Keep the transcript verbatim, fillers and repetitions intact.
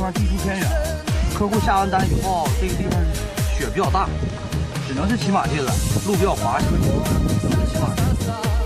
方地处偏远，客户下完单以后，这个地方雪比较大，只能是骑马去了，路比较滑，只能是骑马。